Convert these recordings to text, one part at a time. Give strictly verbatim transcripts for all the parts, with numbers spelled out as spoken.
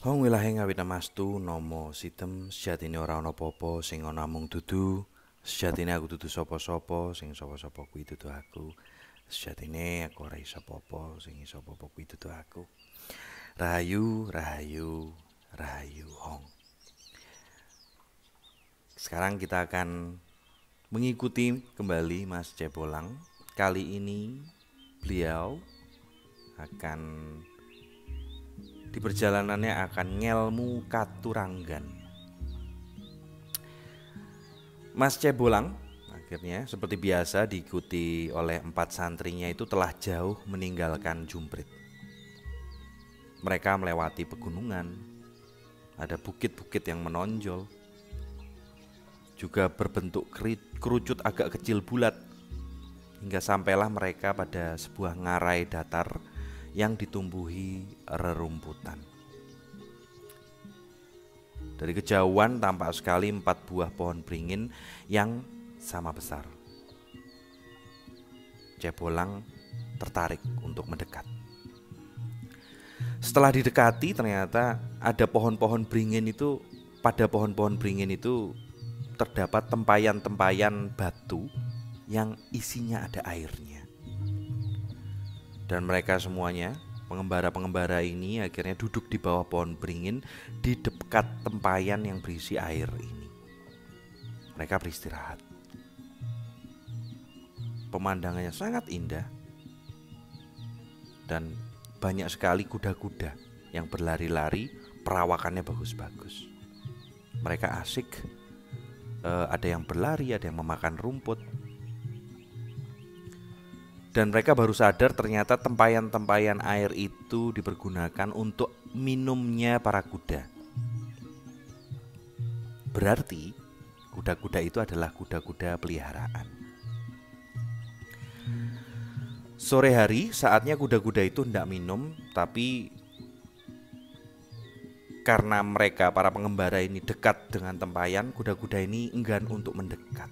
Hong wilahe ngawit namastu nomo sitem sejatine ora ana apa-apa sing ana mung dudu. Sejatine aku dudu sapa-sapa, sing sapa-sapa kuwi dudu aku. Sejatine aku ora iso apa-apa, sing iso apa-apa kuwi dudu aku. Rahayu, rahayu, rahayu Hong. Sekarang kita akan mengikuti kembali Mas Cebolang. Kali ini beliau akan di perjalanannya akan ngelmu katuranggan. Mas Cebolang akhirnya seperti biasa diikuti oleh empat santrinya itu telah jauh meninggalkan Jumprit. Mereka melewati pegunungan, ada bukit-bukit yang menonjol, juga berbentuk kerucut agak kecil bulat, hingga sampailah mereka pada sebuah ngarai datar yang ditumbuhi rerumputan. Dari kejauhan tampak sekali empat buah pohon beringin yang sama besar. Cebolang tertarik untuk mendekat. Setelah didekati ternyata ada pohon-pohon beringin itu, pada pohon-pohon beringin itu terdapat tempayan-tempayan batu yang isinya ada airnya. Dan mereka semuanya, pengembara-pengembara ini akhirnya duduk di bawah pohon beringin di dekat tempayan yang berisi air ini. Mereka beristirahat. Pemandangannya sangat indah dan banyak sekali kuda-kuda yang berlari-lari, perawakannya bagus-bagus. Mereka asik, eh, ada yang berlari, ada yang memakan rumput. Dan mereka baru sadar ternyata tempayan-tempayan air itu dipergunakan untuk minumnya para kuda. Berarti kuda-kuda itu adalah kuda-kuda peliharaan. Sore hari saatnya kuda-kuda itu hendak minum, tapi karena mereka para pengembara ini dekat dengan tempayan, kuda-kuda ini enggan untuk mendekat.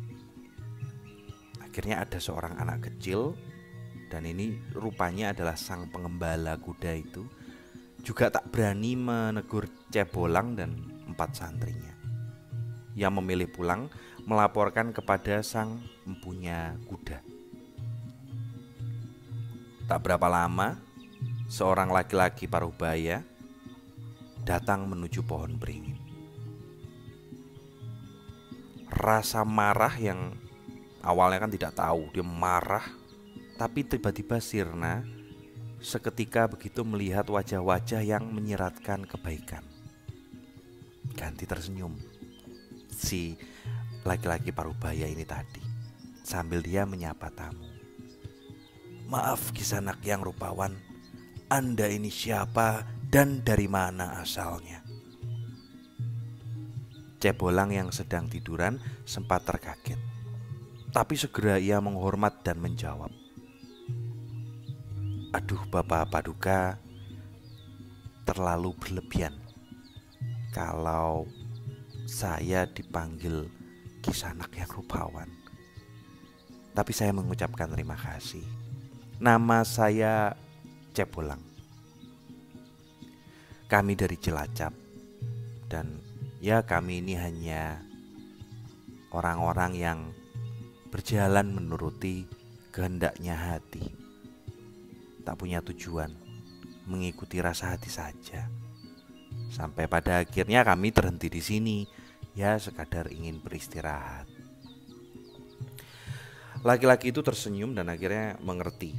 Akhirnya ada seorang anak kecil, dan ini rupanya adalah sang pengembala kuda itu, juga tak berani menegur Cebolang dan empat santrinya. Ia memilih pulang melaporkan kepada sang empunya kuda. Tak berapa lama, seorang laki-laki parubaya datang menuju pohon beringin. Rasa marah yang awalnya kan tidak tahu, dia marah, tapi tiba-tiba sirna seketika begitu melihat wajah-wajah yang menyiratkan kebaikan. Ganti tersenyum si laki-laki parubaya ini tadi, sambil dia menyapa tamu. Maaf Kisanak yang rupawan, Anda ini siapa dan dari mana asalnya? Cebolang yang sedang tiduran sempat terkaget, tapi segera ia menghormat dan menjawab. Aduh Bapak Paduka, terlalu berlebihan kalau saya dipanggil Kisanak yang rupawan. Tapi saya mengucapkan terima kasih. Nama saya Cebolang. Kami dari Cilacap, dan ya kami ini hanya orang-orang yang berjalan menuruti kehendaknya hati, tak punya tujuan, mengikuti rasa hati saja. Sampai pada akhirnya kami terhenti di sini, ya sekadar ingin beristirahat. Laki-laki itu tersenyum dan akhirnya mengerti.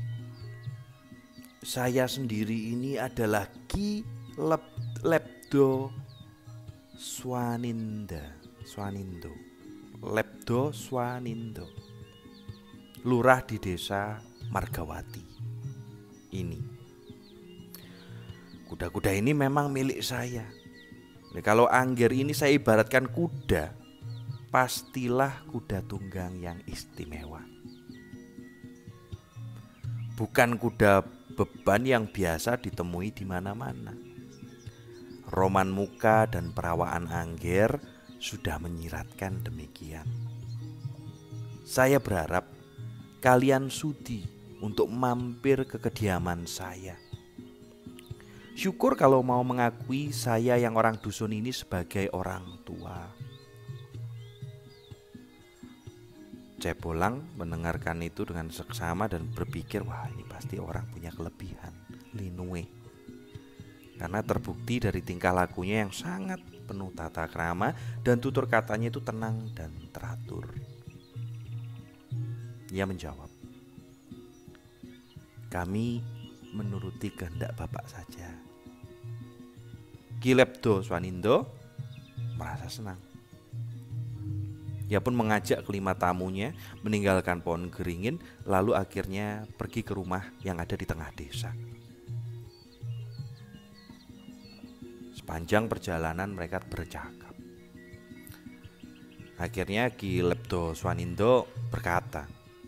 Saya sendiri ini adalah Ki Lep, Lepdo Swaninda, Swanindo, Lepdo Swanindo, lurah di desa Margawati. Ini kuda-kuda ini memang milik saya. Nah, kalau Angger ini saya ibaratkan kuda, pastilah kuda tunggang yang istimewa, bukan kuda beban yang biasa ditemui di mana-mana. Roman muka dan perawaan Angger sudah menyiratkan demikian. Saya berharap kalian sudi untuk mampir ke kediaman saya. Syukur kalau mau mengakui saya yang orang dusun ini sebagai orang tua. Cebolang mendengarkan itu dengan seksama dan berpikir, wah ini pasti orang punya kelebihan, linue. Karena terbukti dari tingkah lakunya yang sangat penuh tata krama dan tutur katanya itu tenang dan teratur. Ia menjawab, kami menuruti kehendak Bapak saja. Ki Lepto Swanindo merasa senang. Ia pun mengajak kelima tamunya meninggalkan pohon geringin, lalu akhirnya pergi ke rumah yang ada di tengah desa. Sepanjang perjalanan mereka bercakap. Akhirnya Ki Lepto Swanindo berkata,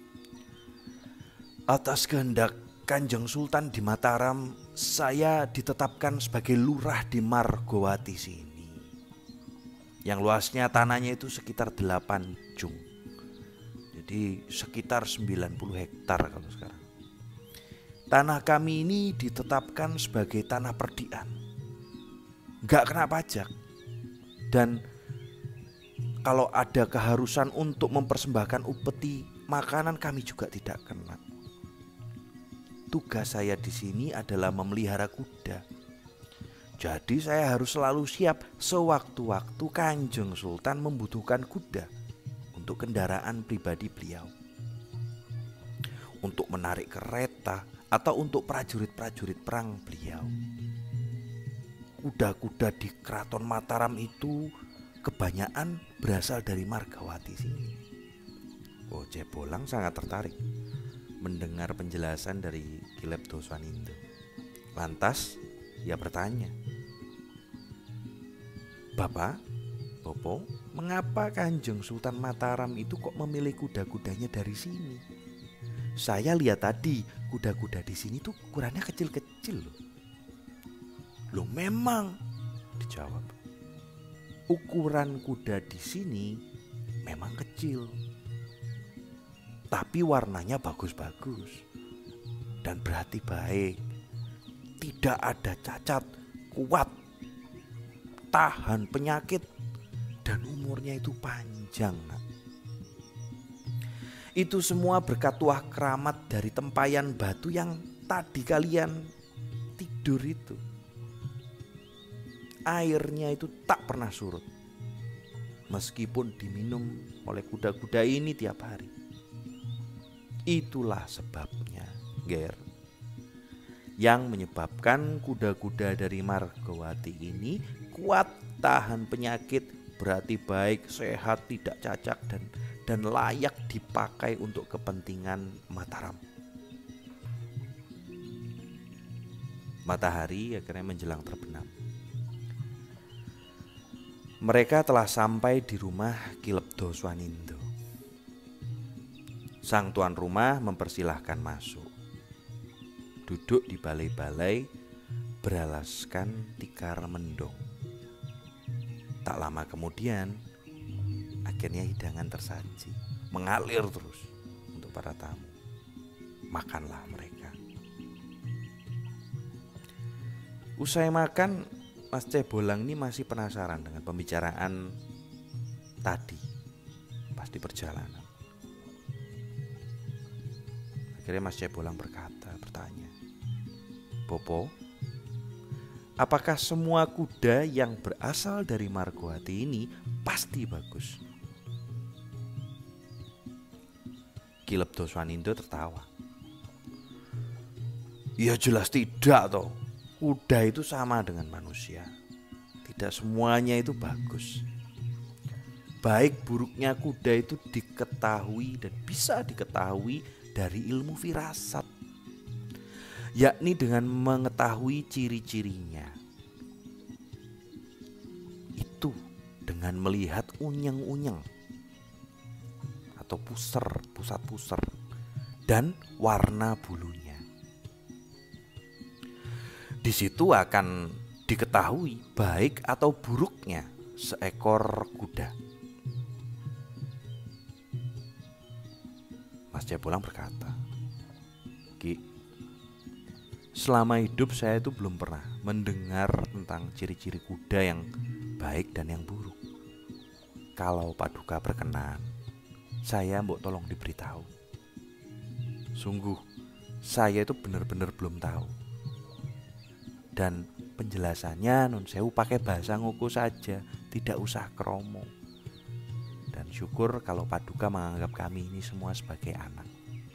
atas kehendak Kanjeng Sultan di Mataram, saya ditetapkan sebagai lurah di Margowati sini. Yang luasnya tanahnya itu sekitar delapan jung. Jadi sekitar sembilan puluh hektar kalau sekarang. Tanah kami ini ditetapkan sebagai tanah perdian, gak kena pajak. Dan kalau ada keharusan untuk mempersembahkan upeti makanan, kami juga tidak kena. Tugas saya di sini adalah memelihara kuda. Jadi saya harus selalu siap sewaktu-waktu Kanjeng Sultan membutuhkan kuda untuk kendaraan pribadi beliau, untuk menarik kereta atau untuk prajurit-prajurit perang beliau. Kuda-kuda di Keraton Mataram itu kebanyakan berasal dari Margawati sini. Oh, Cebolang sangat tertarik mendengar penjelasan dari Ki Lepto Swanindo. Lantas ia bertanya, Bapak, Bopo, mengapa Kanjeng Sultan Mataram itu kok memilih kuda-kudanya dari sini? Saya lihat tadi kuda-kuda di sini tuh ukurannya kecil-kecil loh. Loh memang, dijawab. Ukuran kuda di sini memang kecil, tapi warnanya bagus-bagus dan berhati baik. Tidak ada cacat, kuat, tahan penyakit, dan umurnya itu panjang, nak. Itu semua berkat tuah keramat dari tempayan batu yang tadi kalian tidur itu. Airnya itu tak pernah surut, meskipun diminum oleh kuda-kuda ini tiap hari. Itulah sebabnya, Ger, yang menyebabkan kuda-kuda dari Margowati ini kuat, tahan penyakit, berarti baik, sehat, tidak cacat, dan dan layak dipakai untuk kepentingan Mataram. Matahari akhirnya menjelang terbenam. Mereka telah sampai di rumah Ki Lepto Swanindo. Sang tuan rumah mempersilahkan masuk. Duduk di balai-balai beralaskan tikar mendong. Tak lama kemudian akhirnya hidangan tersaji, mengalir terus untuk para tamu. Makanlah mereka. Usai makan, Mas Cebolang ini masih penasaran dengan pembicaraan tadi pas di perjalanan. Akhirnya Mas Cebolang berkata, bertanya, Bopo, apakah semua kuda yang berasal dari Margowati ini pasti bagus? Ki Lepto Swanindo tertawa. Ya jelas tidak toh. Kuda itu sama dengan manusia. Tidak semuanya itu bagus. Baik buruknya kuda itu diketahui dan bisa diketahui dari ilmu firasat, yakni dengan mengetahui ciri-cirinya. Itu dengan melihat unyeng-unyeng atau puser, pusat-puser, dan warna bulunya. Di situ akan diketahui baik atau buruknya seekor kuda. Mas Cebolang berkata, Ki, selama hidup saya itu belum pernah mendengar tentang ciri-ciri kuda yang baik dan yang buruk. Kalau Paduka berkenan, saya mbok tolong diberitahu. Sungguh, saya itu benar-benar belum tahu. Dan penjelasannya nun sewu pakai bahasa ngoko saja, tidak usah kromo. Dan syukur kalau Paduka menganggap kami ini semua sebagai anak.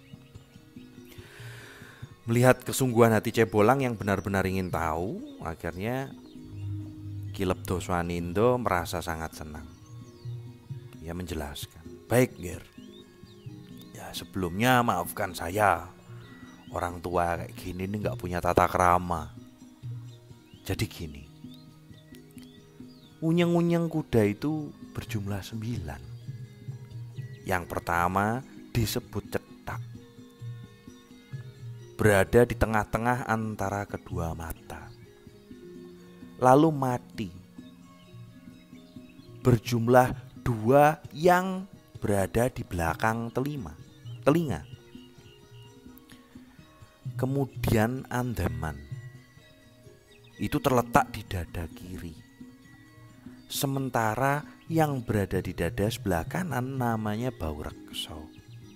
Melihat kesungguhan hati Cebolang yang benar-benar ingin tahu, akhirnya Ki Lebdo Swanindo merasa sangat senang. Ia menjelaskan, "Baik, Ger. Ya, sebelumnya maafkan saya. Orang tua kayak gini nih gak punya tata krama. Jadi gini, unyeng-unyeng kuda itu berjumlah sembilan. Yang pertama disebut cetak, berada di tengah-tengah antara kedua mata. Lalu mati, berjumlah dua yang berada di belakang telima, telinga. Kemudian andaman, itu terletak di dada kiri. Sementara yang berada di dada sebelah kanan namanya bau rekso.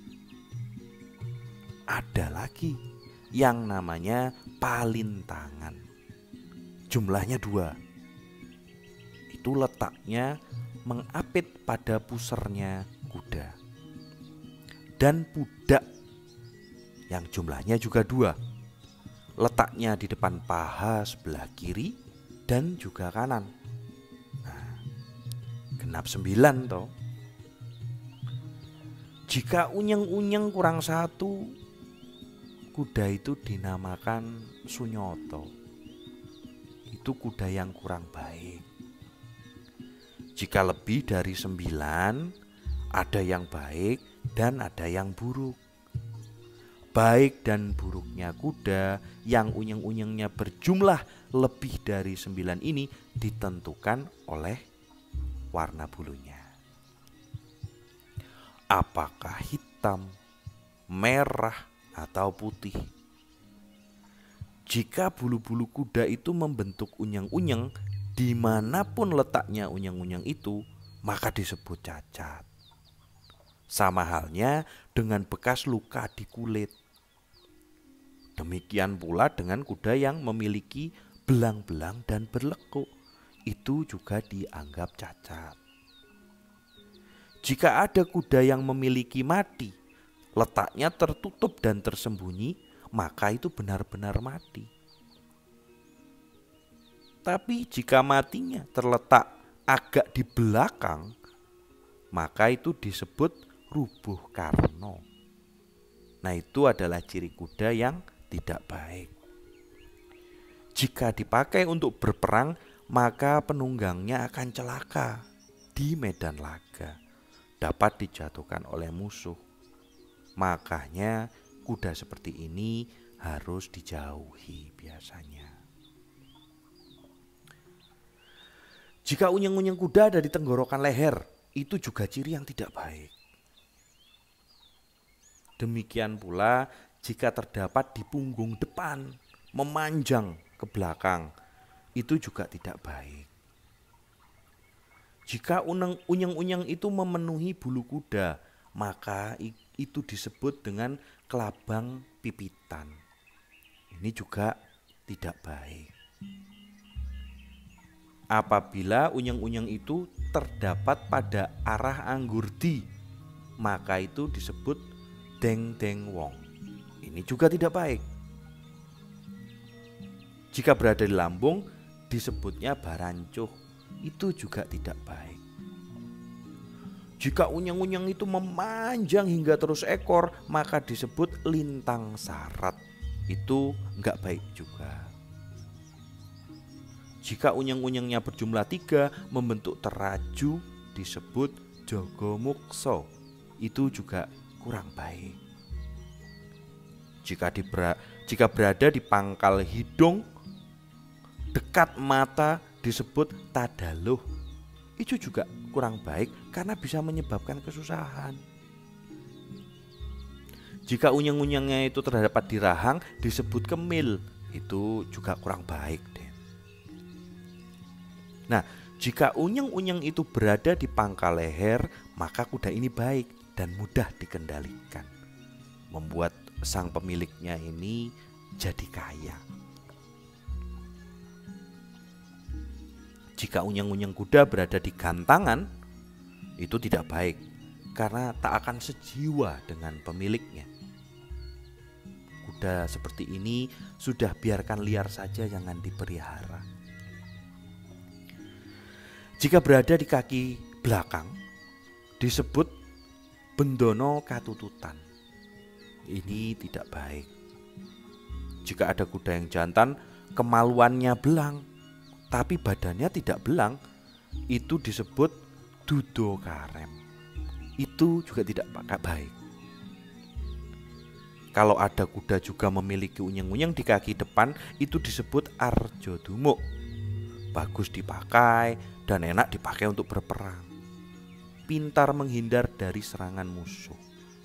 Ada lagi yang namanya palintangan, jumlahnya dua. Itu letaknya mengapit pada pusernya kuda. Dan pudak yang jumlahnya juga dua, letaknya di depan paha sebelah kiri dan juga kanan. Nah, genap sembilan toh. Jika unyeng-unyeng kurang satu, kuda itu dinamakan sunyoto. Itu kuda yang kurang baik. Jika lebih dari sembilan, ada yang baik dan ada yang buruk. Baik dan buruknya kuda yang unyeng-unyengnya berjumlah lebih dari sembilan ini ditentukan oleh warna bulunya. Apakah hitam, merah, atau putih? Jika bulu-bulu kuda itu membentuk unyeng-unyeng, dimanapun letaknya unyeng-unyeng itu, maka disebut cacat. Sama halnya dengan bekas luka di kulit. Demikian pula dengan kuda yang memiliki belang-belang dan berlekuk, itu juga dianggap cacat. Jika ada kuda yang memiliki mati, letaknya tertutup dan tersembunyi, maka itu benar-benar mati. Tapi jika matinya terletak agak di belakang, maka itu disebut rubuh karno. Nah, itu adalah ciri kuda yang tidak baik. Jika dipakai untuk berperang, maka penunggangnya akan celaka di medan laga, dapat dijatuhkan oleh musuh. Makanya kuda seperti ini harus dijauhi biasanya. Jika unyeng-unyeng kuda ada di tenggorokan leher, itu juga ciri yang tidak baik. Demikian pula jika terdapat di punggung depan, memanjang ke belakang, itu juga tidak baik. Jika unyeng-unyeng itu memenuhi bulu kuda, maka itu disebut dengan kelabang pipitan. Ini juga tidak baik. Apabila unyeng-unyeng itu terdapat pada arah anggurdi, maka itu disebut deng-deng wong. Ini juga tidak baik. Jika berada di lambung, disebutnya barancuh. Itu juga tidak baik. Jika unyeng-unyeng itu memanjang hingga terus ekor, maka disebut lintang sarat. Itu enggak baik juga. Jika unyeng-unyengnya berjumlah tiga, membentuk teraju, disebut jogomukso. Itu juga kurang baik. Jika, dibera, jika berada di pangkal hidung, dekat mata, disebut tadaluh. Itu juga kurang baik karena bisa menyebabkan kesusahan. Jika unyeng-unyengnya itu terdapat di rahang, disebut kemil. itu juga kurang baik, Den. Nah, jika unyeng-unyeng itu berada di pangkal leher, maka kuda ini baik dan mudah dikendalikan, membuat sang pemiliknya ini jadi kaya. Jika unyeng-unyeng kuda berada di gantangan, itu tidak baik karena tak akan sejiwa dengan pemiliknya. Kuda seperti ini sudah biarkan liar saja, jangan dipelihara. Jika berada di kaki belakang, disebut bendono katututan. Ini tidak baik. Jika ada kuda yang jantan, kemaluannya belang, tapi badannya tidak belang, itu disebut dudo karem. Itu juga tidak baik. Kalau ada kuda juga memiliki unyeng-unyeng di kaki depan, itu disebut arjo dumuk. Bagus dipakai dan enak dipakai untuk berperang. Pintar menghindar dari serangan musuh.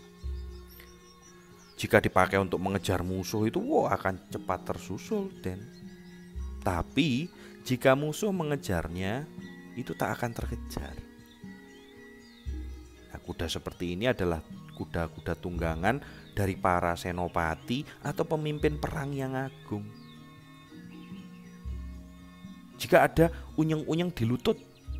Jika dipakai untuk mengejar musuh itu wow, akan cepat tersusul, Den. Tapi jika musuh mengejarnya, itu tak akan terkejar. Nah, kuda seperti ini adalah kuda-kuda tunggangan dari para senopati atau pemimpin perang yang agung. Jika ada unyeng-unyeng di lutut,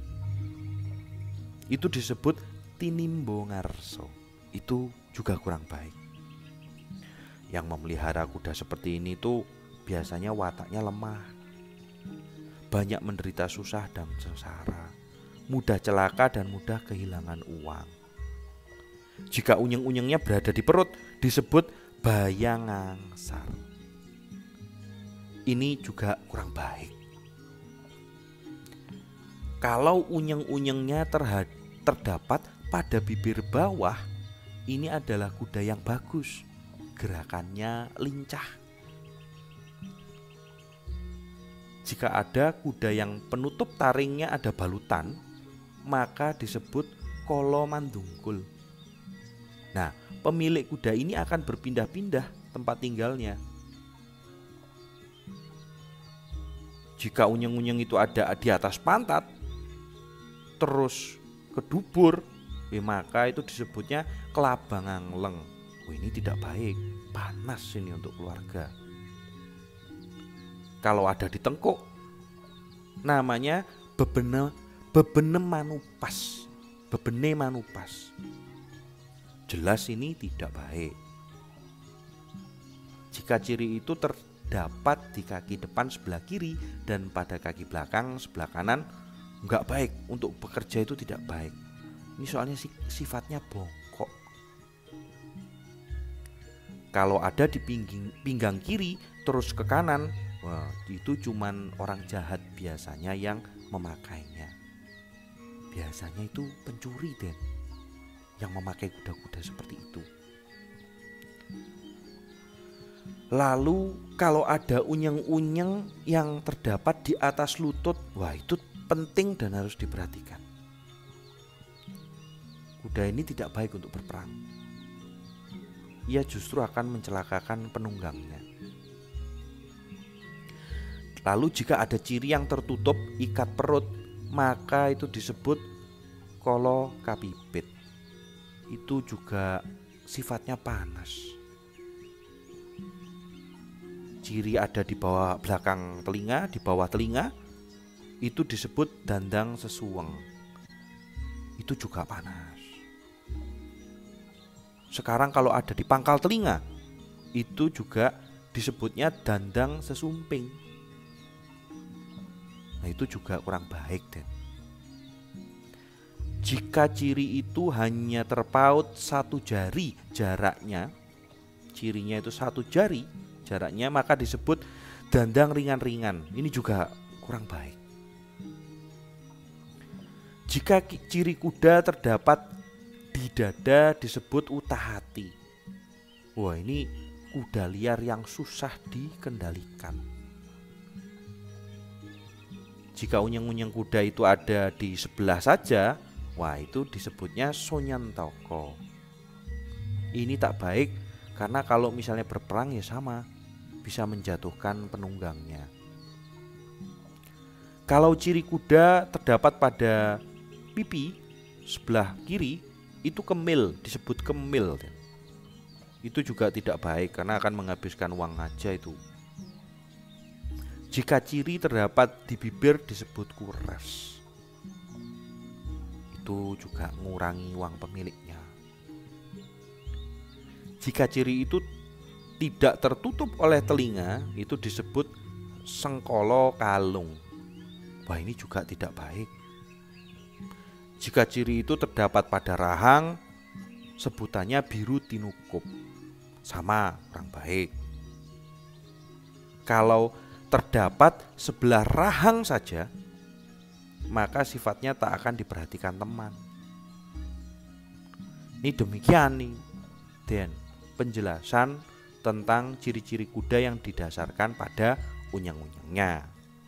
itu disebut tinimbo ngarso. Itu juga kurang baik. Yang memelihara kuda seperti ini tuh biasanya wataknya lemah, banyak menderita susah dan sengsara, mudah celaka dan mudah kehilangan uang. Jika unyeng-unyengnya berada di perut, disebut bayang angsar. Ini juga kurang baik. Kalau unyeng-unyengnya terhad- terdapat pada bibir bawah, ini adalah kuda yang bagus, gerakannya lincah. Jika ada kuda yang penutup taringnya ada balutan, maka disebut kolo mandungkul. Nah, pemilik kuda ini akan berpindah-pindah tempat tinggalnya. Jika unyeng-unyeng itu ada di atas pantat, terus ke dubur, eh, maka itu disebutnya kelabang angleng. Oh, ini tidak baik, panas ini untuk keluarga. Kalau ada di tengkuk, namanya bebene bebene manupas, bebene manupas. Jelas ini tidak baik. Jika ciri itu terdapat di kaki depan sebelah kiri dan pada kaki belakang sebelah kanan, enggak baik. Untuk bekerja itu tidak baik. Ini soalnya sifatnya bongkok. Kalau ada di pinggang, pinggang kiri terus ke kanan, wah, itu cuman orang jahat biasanya yang memakainya. Biasanya itu pencuri, Den, yang memakai kuda-kuda seperti itu. Lalu kalau ada unyeng-unyeng yang terdapat di atas lutut, wah itu penting dan harus diperhatikan. Kuda ini tidak baik untuk berperang. Ia justru akan mencelakakan penunggangnya. Lalu jika ada ciri yang tertutup ikat perut, maka itu disebut kolo kapipit. Itu juga sifatnya panas. Ciri ada di bawah belakang telinga, di bawah telinga, itu disebut dandang sesuweng. Itu juga panas. Sekarang kalau ada di pangkal telinga, itu juga disebutnya dandang sesumping. Nah, itu juga kurang baik, Den. Jika ciri itu hanya terpaut satu jari jaraknya, cirinya itu satu jari jaraknya, maka disebut dandang ringan-ringan. Ini juga kurang baik. Jika ciri kuda terdapat di dada disebut utahati. Wah, ini kuda liar yang susah dikendalikan. Jika unyeng-unyeng kuda itu ada di sebelah saja, wah itu disebutnya sonyantoko. Ini tak baik karena kalau misalnya berperang ya sama, bisa menjatuhkan penunggangnya. Kalau ciri kuda terdapat pada pipi sebelah kiri, itu kemil, disebut kemil. Itu juga tidak baik karena akan menghabiskan uang aja itu. Jika ciri terdapat di bibir disebut kures. Itu juga mengurangi uang pemiliknya. Jika ciri itu tidak tertutup oleh telinga, itu disebut sengkolo kalung. Wah, ini juga tidak baik. Jika ciri itu terdapat pada rahang, sebutannya biru tinukup. Sama, kurang baik. Kalau terdapat sebelah rahang saja, maka sifatnya tak akan diperhatikan teman. Ini demikian nih, Den, penjelasan tentang ciri-ciri kuda yang didasarkan pada unyang-unyangnya.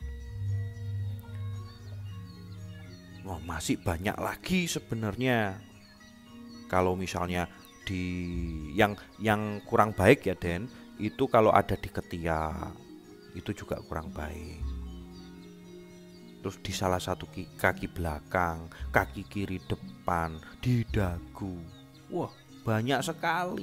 Wah, masih banyak lagi sebenarnya. Kalau misalnya di yang yang kurang baik ya, Den, itu kalau ada di ketiak, itu juga kurang baik. Terus di salah satu kaki belakang, kaki kiri depan, di dagu. Wah, banyak sekali.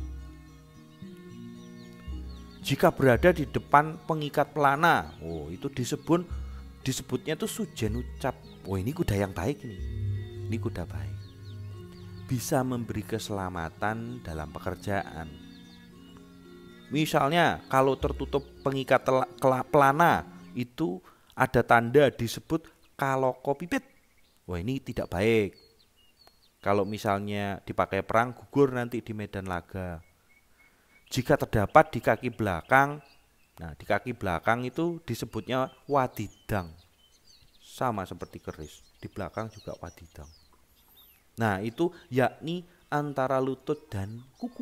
Jika berada di depan pengikat pelana, oh itu disebut disebutnya tuh sujen ucap. Oh, ini kuda yang baik nih. Ini kuda baik. Bisa memberi keselamatan dalam pekerjaan. Misalnya kalau tertutup pengikat pelana, itu ada tanda disebut kaloko pipit. Wah, ini tidak baik. Kalau misalnya dipakai perang, gugur nanti di medan laga. Jika terdapat di kaki belakang, nah di kaki belakang itu disebutnya wadidang. Sama seperti keris, di belakang juga wadidang. Nah, itu yakni antara lutut dan kuku.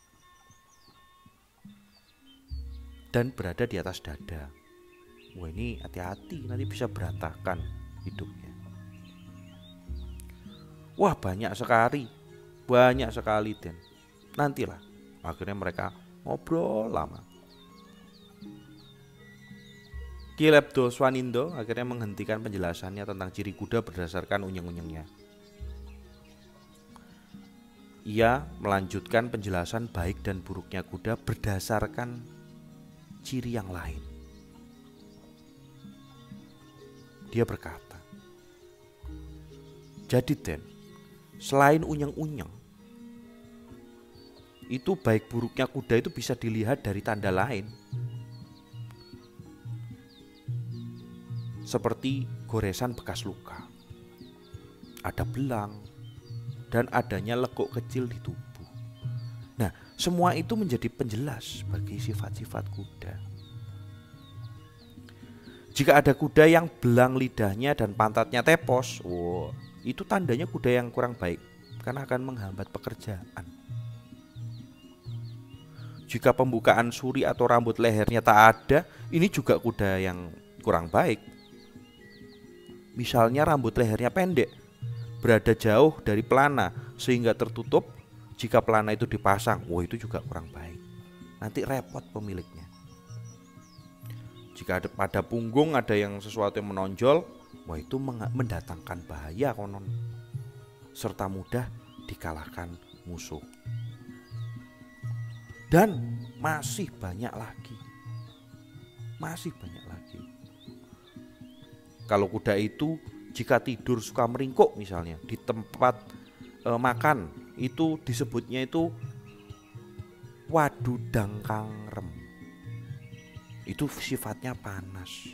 Dan berada di atas dada. Wah, ini hati-hati, nanti bisa berantakan hidupnya. Wah, banyak sekali. Banyak sekali, Den. Nantilah, akhirnya mereka ngobrol lama. Ki Lebdo Swanindo akhirnya menghentikan penjelasannya tentang ciri kuda berdasarkan unyeng-unyengnya. Ia melanjutkan penjelasan baik dan buruknya kuda berdasarkan ciri yang lain. Dia berkata, jadi Den, selain unyeng-unyeng, itu baik buruknya kuda itu bisa dilihat dari tanda lain. Seperti goresan bekas luka, ada belang, dan adanya lekuk kecil di tubuh. Nah, semua itu menjadi penjelas bagi sifat-sifat kuda. Jika ada kuda yang belang lidahnya dan pantatnya tepos, wow, itu tandanya kuda yang kurang baik karena akan menghambat pekerjaan. Jika pembukaan suri atau rambut lehernya tak ada, ini juga kuda yang kurang baik. Misalnya rambut lehernya pendek, berada jauh dari pelana sehingga tertutup. Jika pelana itu dipasang, wah itu juga kurang baik. Nanti repot pemiliknya. Jika ada pada punggung ada yang sesuatu yang menonjol, wah itu mendatangkan bahaya konon, serta mudah dikalahkan musuh. Dan masih banyak lagi. Masih banyak lagi. Kalau kuda itu jika tidur suka meringkuk misalnya di tempat e, makan, itu disebutnya itu wadudang kangrem. Itu sifatnya panas.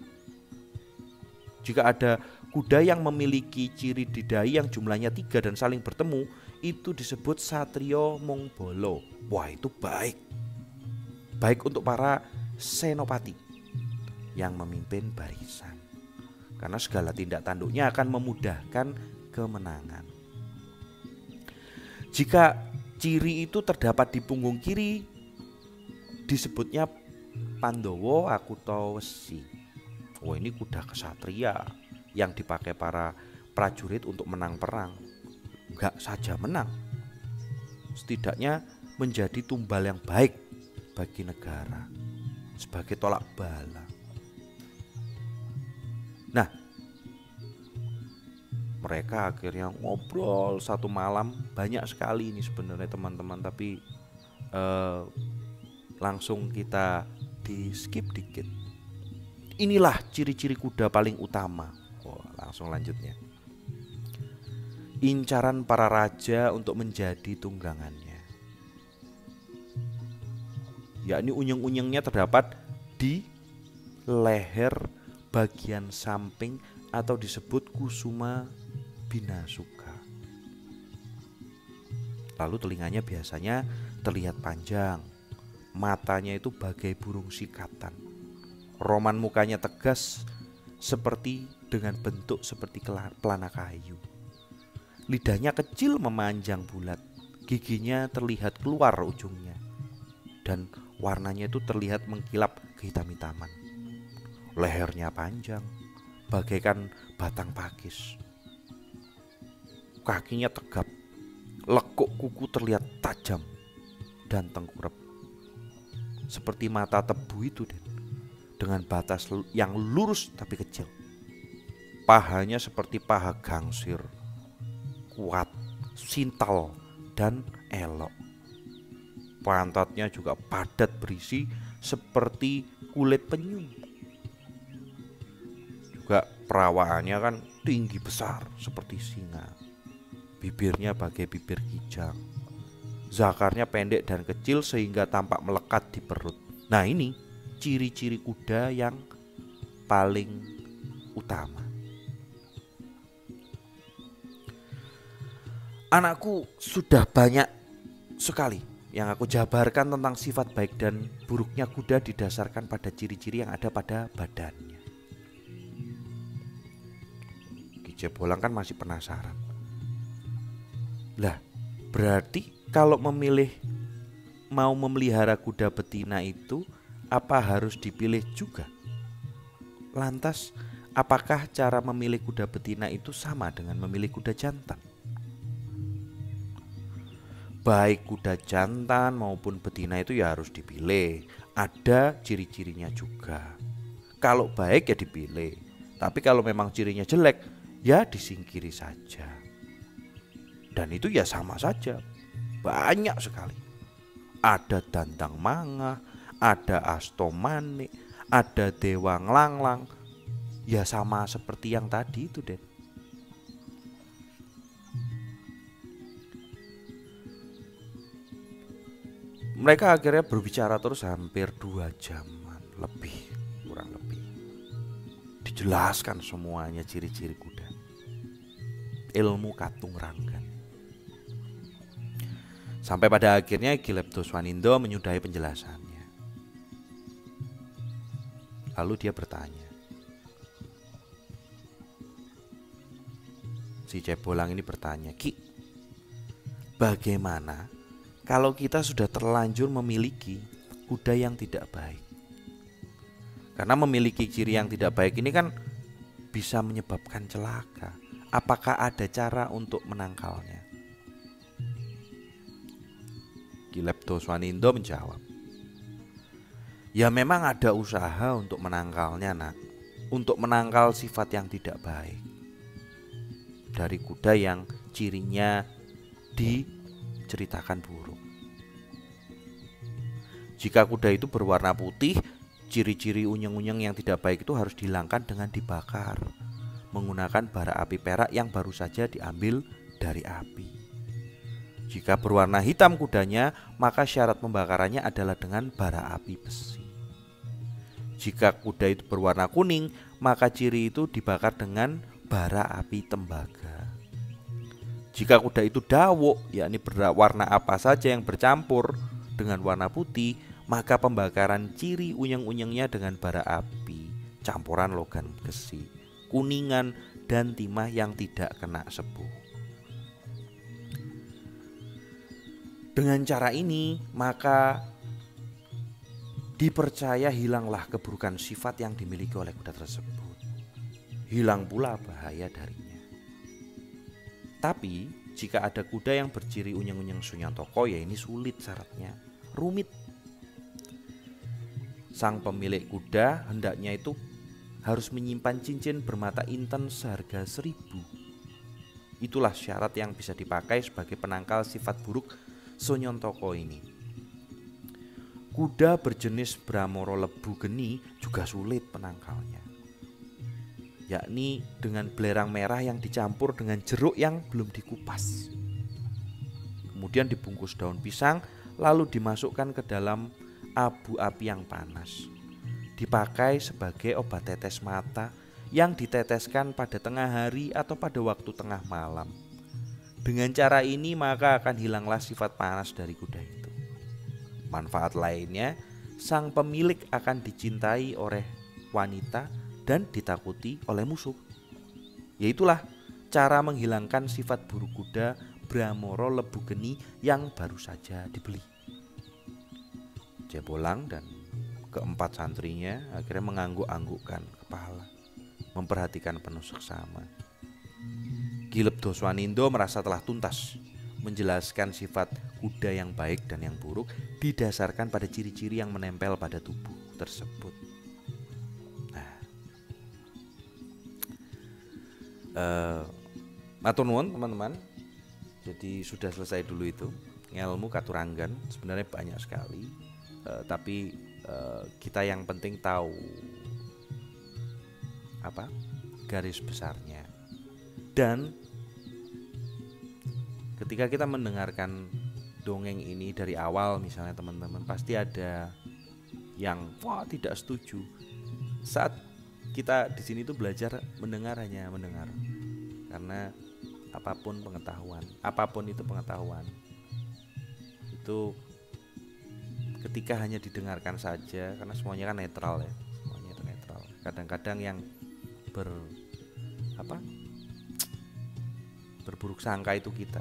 Jika ada kuda yang memiliki ciri didai yang jumlahnya tiga dan saling bertemu, itu disebut satrio mongbolo. Wah, itu baik. Baik untuk para senopati yang memimpin barisan. Karena segala tindak tanduknya akan memudahkan kemenangan. Jika ciri itu terdapat di punggung kiri, disebutnya Pandowo Akuto Wesi. Oh, ini kuda kesatria yang dipakai para prajurit untuk menang perang. Enggak saja menang, setidaknya menjadi tumbal yang baik bagi negara. sebagai tolak bala. Nah, mereka akhirnya ngobrol satu malam, banyak sekali ini sebenarnya teman-teman, tapi eh, langsung kita di skip dikit. Inilah ciri-ciri kuda paling utama. Oh, langsung lanjutnya. Incaran para raja untuk menjadi tunggangannya. Yakni unyeng-unyengnya terdapat di leher bagian samping atau disebut kusuma binasuka. Lalu telinganya biasanya terlihat panjang, matanya itu bagai burung sikatan. Roman mukanya tegas seperti dengan bentuk seperti pelana kayu. Lidahnya kecil memanjang bulat, giginya terlihat keluar ujungnya, dan warnanya itu terlihat mengkilap kehitam-hitaman. Lehernya panjang, bagaikan batang pakis. Kakinya tegap, lekuk kuku terlihat tajam dan tengkurap. Seperti mata tebu itu, Den, dengan batas yang lurus tapi kecil. Pahanya seperti paha gangsir, kuat, sintal, dan elok. Pantatnya juga padat berisi seperti kulit penyu. Juga perawaannya kan tinggi besar seperti singa. Bibirnya bagai bibir kijang. Zakarnya pendek dan kecil sehingga tampak melekat di perut. Nah, ini ciri-ciri kuda yang paling utama. Anakku, sudah banyak sekali yang aku jabarkan tentang sifat baik dan buruknya kuda didasarkan pada ciri-ciri yang ada pada badannya. Ki Jebolang kan masih penasaran. Lah, berarti kalau memilih mau memelihara kuda betina itu, apa harus dipilih juga? Lantas, apakah cara memilih kuda betina itu sama dengan memilih kuda jantan? Baik kuda jantan maupun betina itu ya harus dipilih. Ada ciri-cirinya juga. Kalau baik ya dipilih, tapi kalau memang cirinya jelek ya disingkiri saja. Dan itu ya sama saja, banyak sekali. Ada Dandang Mangah, ada Astomane, ada Dewa Nglanglang. Ya sama seperti yang tadi itu, Den. Mereka akhirnya berbicara terus hampir dua jaman lebih, kurang lebih. Dijelaskan semuanya ciri-ciri kuda. Ilmu Katung Ranggan. Sampai pada akhirnya Ki Lepto Swanindo menyudahi penjelasannya. Lalu dia bertanya. Si Jebolang ini bertanya, Ki, bagaimana kalau kita sudah terlanjur memiliki kuda yang tidak baik? Karena memiliki ciri yang tidak baik ini kan bisa menyebabkan celaka. Apakah ada cara untuk menangkalnya? Ki Lepto Swanindo menjawab, ya memang ada usaha untuk menangkalnya, nak. Untuk menangkal sifat yang tidak baik dari kuda yang cirinya diceritakan buruk. Jika kuda itu berwarna putih, ciri-ciri unyeng-unyeng yang tidak baik itu harus dihilangkan dengan dibakar menggunakan bara api perak yang baru saja diambil dari api. Jika berwarna hitam kudanya, maka syarat pembakarannya adalah dengan bara api besi. Jika kuda itu berwarna kuning, maka ciri itu dibakar dengan bara api tembaga. Jika kuda itu dawuk, yakni berwarna apa saja yang bercampur dengan warna putih, maka pembakaran ciri unyeng-unyengnya dengan bara api campuran logam besi, kuningan, dan timah yang tidak kena sepuh. Dengan cara ini, maka dipercaya hilanglah keburukan sifat yang dimiliki oleh kuda tersebut. Hilang pula bahaya darinya. Tapi jika ada kuda yang berciri unyeng-unyeng Sunyantaka, ya ini sulit syaratnya, rumit. Sang pemilik kuda hendaknya itu harus menyimpan cincin bermata inten seharga seribu. Itulah syarat yang bisa dipakai sebagai penangkal sifat buruk Sonyontoko ini. Kuda berjenis Bramara Lebu Geni juga sulit penangkalnya, yakni dengan belerang merah yang dicampur dengan jeruk yang belum dikupas. Kemudian dibungkus daun pisang, lalu dimasukkan ke dalam abu api yang panas. Dipakai sebagai obat tetes mata yang diteteskan pada tengah hari atau pada waktu tengah malam. Dengan cara ini maka akan hilanglah sifat panas dari kuda itu. Manfaat lainnya, sang pemilik akan dicintai oleh wanita dan ditakuti oleh musuh. Yaitulah cara menghilangkan sifat buruk kuda Bramara Lebu Geni yang baru saja dibeli. Jebolang dan keempat santrinya akhirnya mengangguk-anggukkan kepala, memperhatikan penuh seksama. Gileb Doswanindo merasa telah tuntas menjelaskan sifat kuda yang baik dan yang buruk didasarkan pada ciri-ciri yang menempel pada tubuh tersebut. Nah, uh, matur nuwun teman-teman. Jadi sudah selesai dulu itu ilmu Katuranggan. Sebenarnya banyak sekali, uh, tapi uh, kita yang penting tahu apa garis besarnya. Dan ketika kita mendengarkan dongeng ini dari awal, misalnya teman-teman, pasti ada yang wah tidak setuju. Saat kita di sini tuh belajar mendengar, hanya mendengar, karena apapun pengetahuan, apapun itu pengetahuan, itu ketika hanya didengarkan saja, karena semuanya kan netral ya, semuanya itu netral. Kadang-kadang yang ber apa berburuk sangka itu kita.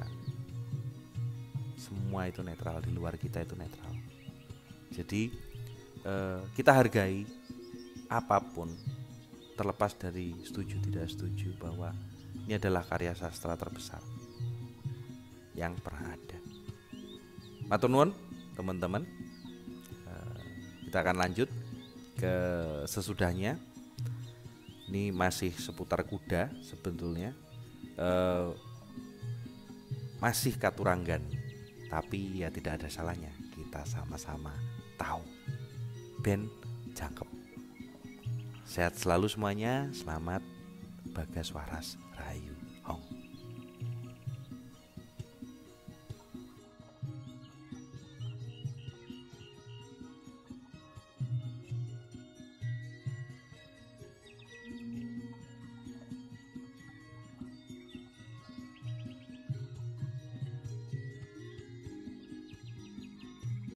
Semua itu netral, di luar kita itu netral. Jadi eh, kita hargai apapun, terlepas dari setuju tidak setuju, bahwa ini adalah karya sastra terbesar yang pernah ada. Matur nuwun teman-teman. eh, Kita akan lanjut ke sesudahnya. Ini masih seputar kuda sebetulnya, eh, masih Katuranggan. Tapi ya tidak ada salahnya kita sama-sama tahu ben jangkep. Sehat selalu semuanya. Selamat Bagas Waras Rahayu.